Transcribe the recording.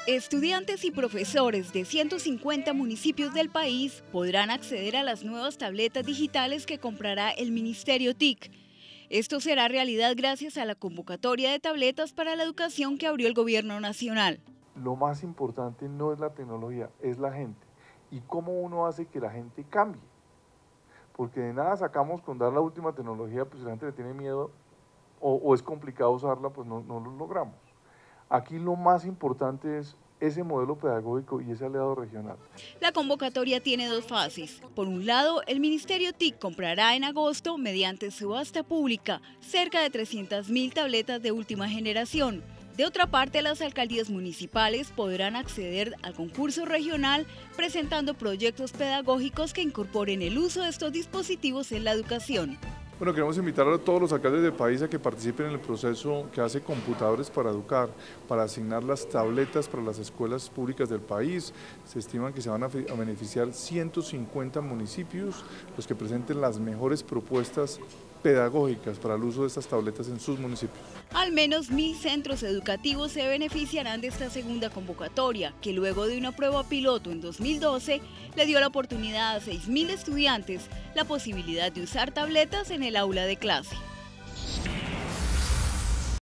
Estudiantes y profesores de 150 municipios del país podrán acceder a las nuevas tabletas digitales que comprará el Ministerio TIC. Esto será realidad gracias a la convocatoria de tabletas para la educación que abrió el Gobierno Nacional. Lo más importante no es la tecnología, es la gente. Y cómo uno hace que la gente cambie. Porque de nada sacamos con dar la última tecnología, pues si la gente le tiene miedo o es complicado usarla, pues no lo logramos. Aquí lo más importante es ese modelo pedagógico y ese aliado regional. La convocatoria tiene dos fases. Por un lado, el Ministerio TIC comprará en agosto, mediante subasta pública, cerca de 300.000 tabletas de última generación. De otra parte, las alcaldías municipales podrán acceder al concurso regional presentando proyectos pedagógicos que incorporen el uso de estos dispositivos en la educación. Bueno, queremos invitar a todos los alcaldes del país a que participen en el proceso que hace Computadores para Educar, para asignar las tabletas para las escuelas públicas del país. Se estima que se van a beneficiar 150 municipios, los que presenten las mejores propuestas pedagógicas para el uso de estas tabletas en sus municipios. Al menos 1.000 centros educativos se beneficiarán de esta segunda convocatoria, que luego de una prueba piloto en 2012 le dio la oportunidad a 6.000 estudiantes la posibilidad de usar tabletas en el aula de clase.